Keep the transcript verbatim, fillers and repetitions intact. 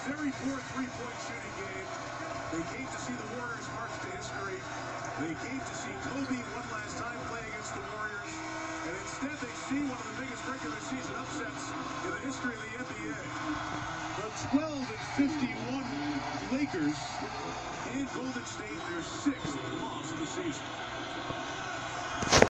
very poor three-point shooting game. They came to see the Warriors march to history. They came to see Kobe one last time play against the Warriors. And instead they see one of the biggest regular season upsets in the history of the N B A. The twelve and fifty-one Lakers and Golden State, their sixth loss of the season.